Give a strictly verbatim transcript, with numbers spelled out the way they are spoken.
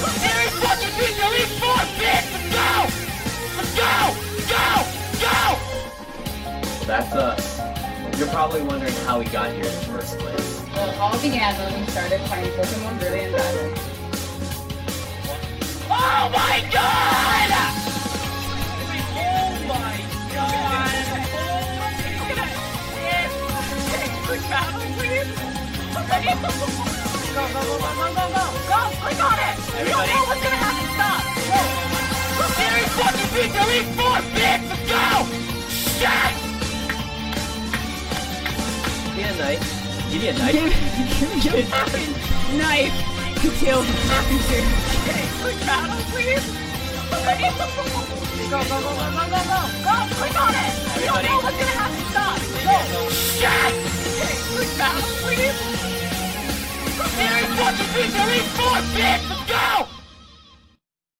Gary fucking Pizza, Elite Four, bitch! Let's go! Let's go! Go! Go! That's us. You're probably wondering how we got here in the first place. Well, it all began when we started playing Pokemon Brilliant Diamond. Oh my god! Oh my god! Quick battle, please! Okay. Go, go, go, go, go, go, go! Go! Click on it! Everybody. You don't know what's gonna happen! Stop! Go! Gary fucking Pizza, Elite Four, bitch! Let's go! Shit! Give me a knife. Give me a knife. Give me a fucking knife to kill the fucking Okay, quick battle, please! Okay. Go, go, go, go, go, go, go! Go! Click on it! You don't Everybody. know what's gonna happen! Stop! Go! Shit! Okay, quick battle, please! Gary fucking Pizza, Elite Four, bitch! Let's go!